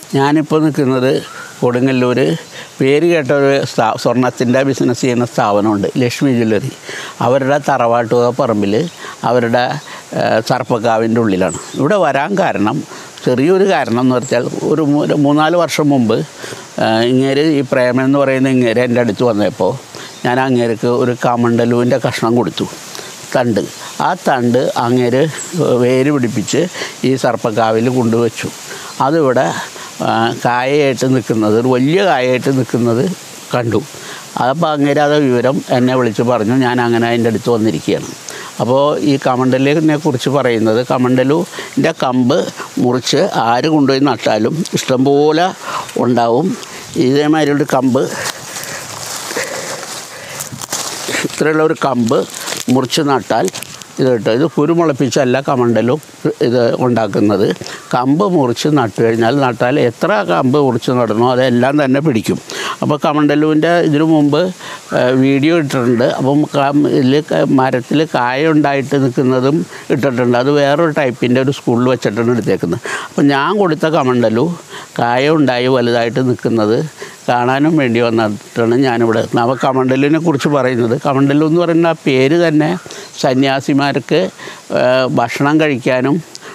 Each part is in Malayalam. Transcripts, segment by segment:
ഞാനിപ്പോൾ നിൽക്കുന്നത് കൊടുങ്ങല്ലൂർ പേര് കേട്ട ഒരു സ്വർണ്ണത്തിൻ്റെ ബിസിനസ് ചെയ്യുന്ന സ്ഥാപനമുണ്ട്, ലക്ഷ്മി ജ്വല്ലറി. അവരുടെ തറവാട്ടുക പറമ്പിൽ അവരുടെ സർപ്പക്കാവിൻ്റെ ഉള്ളിലാണ്. ഇവിടെ വരാൻ കാരണം, ചെറിയൊരു കാരണം എന്ന് വെച്ചാൽ, ഒരു 3-4 വർഷം മുമ്പ് ഇങ്ങേര്, ഈ പ്രേമൻ എന്ന് പറയുന്ന ഇങ്ങേര് എൻ്റെ അടുത്ത് വന്നപ്പോൾ ഞാൻ അങ്ങേർക്ക് ഒരു കമണ്ടലുവിൻ്റെ കഷ്ണം കൊടുത്തു, തണ്ട്. ആ തണ്ട് അങ്ങേര് വേര് പിടിപ്പിച്ച് ഈ സർപ്പക്കാവിൽ കൊണ്ടുവച്ചു. അതിവിടെ കായയായിട്ട് നിൽക്കുന്നത്, ഒരു വലിയ കായയായിട്ട് നിൽക്കുന്നത് കണ്ടു. അപ്പോൾ അങ്ങേര് അത് വിവരം എന്നെ വിളിച്ച് പറഞ്ഞു. ഞാൻ അങ്ങനെ അതിൻ്റെ അടുത്ത് വന്നിരിക്കുകയാണ്. അപ്പോൾ ഈ കമണ്ടലിനെ കുറിച്ച് പറയുന്നത്, കമണ്ടലുവിൻ്റെ കമ്പ് മുറിച്ച് ആര് കൊണ്ടുപോയി നട്ടാലും ഇഷ്ടംപോലെ ഉണ്ടാവും. ഇതേമാതിരിയുള്ള കമ്പ്, ഇത്രയുള്ള ഒരു കമ്പ് മുറിച്ച് നട്ടാൽ ഇത് കേട്ടോ, ഇത് കുരുമുളപ്പിച്ചല്ല കമണ്ടലും ഇത് ഉണ്ടാക്കുന്നത്. കമ്പ് മുറിച്ച് നട്ട് നട്ടാൽ എത്ര കമ്പ് മുറിച്ച് നടണോ അതെല്ലാം തന്നെ പിടിക്കും. അപ്പോൾ കമണ്ടലുവിൻ്റെ ഇതിനു മുമ്പ് വീഡിയോ ഇട്ടിട്ടുണ്ട്. അപ്പം ഇതിൽ മരത്തിൽ കായ ഉണ്ടായിട്ട് നിൽക്കുന്നതും ഇട്ടിട്ടുണ്ട്. അത് വേറൊരു ടൈപ്പിൻ്റെ ഒരു സ്കൂളിൽ വെച്ചിട്ടാണ് എടുത്തേക്കുന്നത്. അപ്പം ഞാൻ കൊടുത്ത കമണ്ടലു കായ ഉണ്ടായി വലുതായിട്ട് നിൽക്കുന്നത് കാണാനും വേണ്ടി വന്നിട്ടാണ് ഞാനിവിടെ. അപ്പോൾ കമണ്ടലിനെ കുറിച്ച് പറയുന്നത്, കമണ്ടലു എന്ന് പറയുന്ന ആ പേര് തന്നെ സന്യാസിമാർക്ക് ഭക്ഷണം കഴിക്കാനും,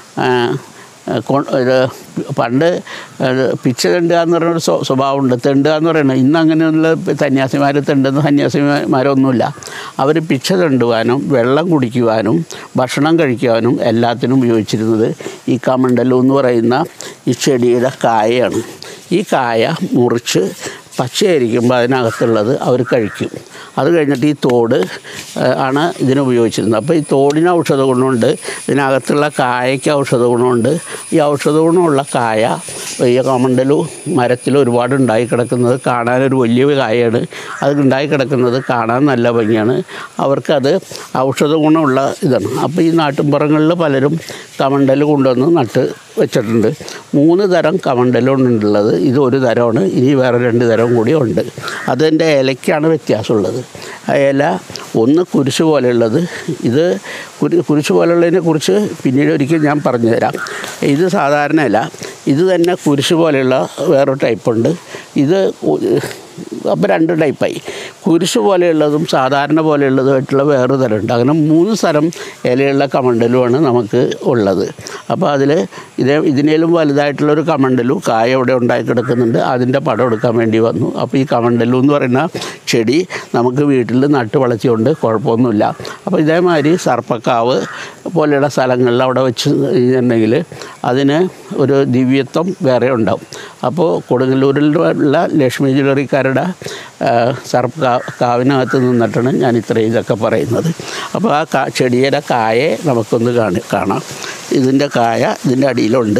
പണ്ട് പിച്ച തെണ്ടുക എന്ന് പറയുന്നൊരു സ്വഭാവമുണ്ട്. തെണ്ടുക എന്ന് പറയുന്നത് ഇന്ന് അങ്ങനെയുള്ള സന്യാസിമാർ തെണ്ടുന്ന സന്യാസിമാരൊന്നുമില്ല. അവർ പിച്ച തെണ്ടുവാനും വെള്ളം കുടിക്കുവാനും ഭക്ഷണം കഴിക്കുവാനും എല്ലാത്തിനും ഉപയോഗിച്ചിരുന്നത് ഈ കമണ്ടലു എന്ന് പറയുന്ന ഈ ചെടിയുടെ കായയാണ്. ഈ കായ മുറിച്ച് പച്ചയായിരിക്കുമ്പോൾ അതിനകത്തുള്ളത് അവർ കഴിക്കും. അത് കഴിഞ്ഞിട്ട് ഈ തോട് ആണ് ഇതിനുപയോഗിച്ചിരുന്നത്. അപ്പോൾ ഈ തോടിന് ഔഷധ ഗുണമുണ്ട്, ഇതിനകത്തുള്ള കായയ്ക്ക് ഔഷധ ഗുണമുണ്ട്. ഈ ഔഷധ ഗുണമുള്ള കായ ഈ കമണ്ടലു മരത്തിൽ ഒരുപാട് ഉണ്ടായി കിടക്കുന്നത് കാണാനൊരു വലിയ കായയാണ്. അത് ഉണ്ടായി കിടക്കുന്നത് കാണാൻ നല്ല ഭംഗിയാണ്. അവർക്കത് ഔഷധ ഗുണമുള്ള ഇതാണ്. അപ്പോൾ ഈ നാട്ടിൻപുറങ്ങളിൽ പലരും കമണ്ടൽ കൊണ്ടുവന്ന് നട്ട് വെച്ചിട്ടുണ്ട്. 3 തരം കമണ്ടലുണ്ടുള്ളത്. ഇത് ഒരു തരമാണ്, ഇനി വേറെ 2 തരം കൂടി ഉണ്ട്. അതിൻ്റെ ഇലയ്ക്കാണ് വ്യത്യാസമുള്ളത്. ആ ഇല ഒന്ന് കുരിശ് പോലെയുള്ളത്, ഇത് കുരിശ് പോലെയുള്ളതിനെ കുറിച്ച് പിന്നീട് ഒരിക്കൽ ഞാൻ പറഞ്ഞു തരാം. ഇത് സാധാരണ ഇല, ഇത് തന്നെ കുരിശ് പോലെയുള്ള വേറൊരു ടൈപ്പുണ്ട്. ഇത് അപ്പോൾ 2 ടൈപ്പായി. കുരിശ് പോലെയുള്ളതും സാധാരണ പോലെയുള്ളതുമായിട്ടുള്ള വേറൊരു തരമുണ്ട്. അങ്ങനെ 3 തരം ഇലയുള്ള കമണ്ടലുമാണ് നമുക്ക് ഉള്ളത്. അപ്പോൾ അതിൽ ഇതിനേലും വലുതായിട്ടുള്ളൊരു കമണ്ടലു കായ ഇവിടെ ഉണ്ടായി കിടക്കുന്നുണ്ട്. അതിൻ്റെ പടം എടുക്കാൻ വേണ്ടി വന്നു. അപ്പോൾ ഈ കമണ്ടലു എന്ന് പറയുന്ന ചെടി നമുക്ക് വീട്ടിൽ നട്ട് വളച്ചുകൊണ്ട് കുഴപ്പമൊന്നുമില്ല. അപ്പോൾ ഇതേമാതിരി സർപ്പക്കാവ് പോലെയുള്ള സ്ഥലങ്ങളിൽ അവിടെ വെച്ച് കഴിഞ്ഞിട്ടുണ്ടെങ്കിൽ അതിന് ഒരു ദിവ്യത്വം വേറെ ഉണ്ടാവും. അപ്പോൾ കൊടുങ്ങല്ലൂരിലുള്ള ലക്ഷ്മി ജ്വല്ലറിക്കാരുടെ കാവിനകത്ത് നിന്നിട്ടാണ് ഞാൻ ഇതൊക്കെ പറയുന്നത്. അപ്പോൾ ആ ചെടിയുടെ കായെ നമുക്കൊന്ന് കാണാം. ഇതിൻ്റെ കായ ഇതിൻ്റെ അടിയിലുണ്ട്.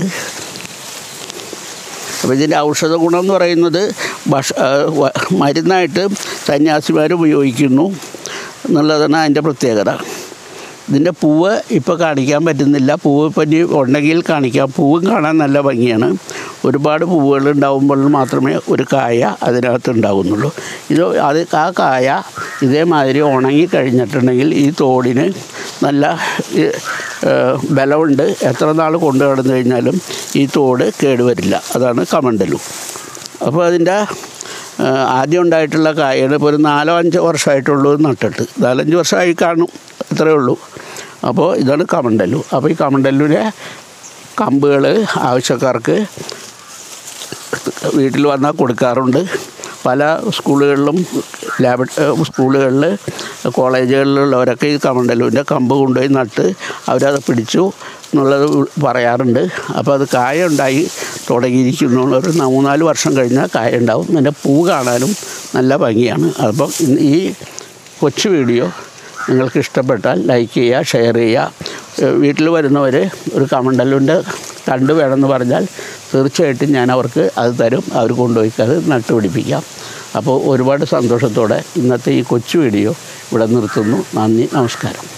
അപ്പോൾ ഇതിൻ്റെ ഔഷധ ഗുണം എന്ന് പറയുന്നത് മരുന്നായിട്ട് സന്യാസിമാർ ഉപയോഗിക്കുന്നു എന്നുള്ളതാണ് അതിൻ്റെ പ്രത്യേകത. ഇതിൻ്റെ പൂവ് ഇപ്പോൾ കാണിക്കാൻ പറ്റുന്നില്ല. പൂവ് ഇപ്പം ഉണ്ടെങ്കിൽ കാണിക്കാം. പൂവും കാണാൻ നല്ല ഭംഗിയാണ്. ഒരുപാട് പൂവുകൾ ഉണ്ടാകുമ്പോൾ മാത്രമേ ഒരു കായ അതിനകത്ത് ഉണ്ടാകുന്നുള്ളൂ. ആ കായ ഇതേമാതിരി ഉണങ്ങി കഴിഞ്ഞിട്ടുണ്ടെങ്കിൽ ഈ തോടിന് നല്ല ബലമുണ്ട്. എത്ര നാൾ കൊണ്ടു കിടന്നു കഴിഞ്ഞാലും ഈ തോട് കേടുവരില്ല. അതാണ് കമണ്ടലു. അപ്പോൾ അതിൻ്റെ ആദ്യം ഉണ്ടായിട്ടുള്ള കായകൾ ഇപ്പോൾ ഒരു 4-5 വർഷമായിട്ടുള്ളൂ നട്ടിട്ട്. 4-5 വർഷമായി കാണും, അത്രയേ ഉള്ളൂ. അപ്പോൾ ഇതാണ് കമണ്ടലു. അപ്പോൾ ഈ കമണ്ടലുവിൻ്റെ കമ്പുകൾ ആവശ്യക്കാർക്ക് വീട്ടിൽ വന്നാൽ കൊടുക്കാറുണ്ട്. പല സ്കൂളുകളിലും സ്കൂളുകളിൽ കോളേജുകളിലുള്ളവരൊക്കെ ഈ കമണ്ടലുവിൻ്റെ കമ്പ് കൊണ്ടുപോയി നട്ട് അവരത് പിടിച്ചു എന്നുള്ളത് പറയാറുണ്ട്. അപ്പോൾ അത് കായ ഉണ്ടായി തുടങ്ങിയിരിക്കുന്നു. ഒരു 3-4 വർഷം കഴിഞ്ഞാൽ കായ ഉണ്ടാവും. അതിൻ്റെ പൂ കാണാനും നല്ല ഭംഗിയാണ്. അപ്പം ഈ കൊച്ചു വീഡിയോ നിങ്ങൾക്ക് ഇഷ്ടപ്പെട്ടാൽ ലൈക്ക് ചെയ്യുക, ഷെയർ ചെയ്യുക. വീട്ടിൽ വരുന്നവർ ഒരു കമണ്ടലുവിൻ്റെ തണ്ട് വേണമെന്ന് പറഞ്ഞാൽ തീർച്ചയായിട്ടും ഞാൻ അവർക്ക് അത് തരും. അവർ കൊണ്ടുപോയി അത് നട്ടുപിടിപ്പിക്കാം. അപ്പോൾ ഒരുപാട് സന്തോഷത്തോടെ ഇന്നത്തെ ഈ കൊച്ചു വീഡിയോ ഇവിടെ നിർത്തുന്നു. നന്ദി, നമസ്കാരം.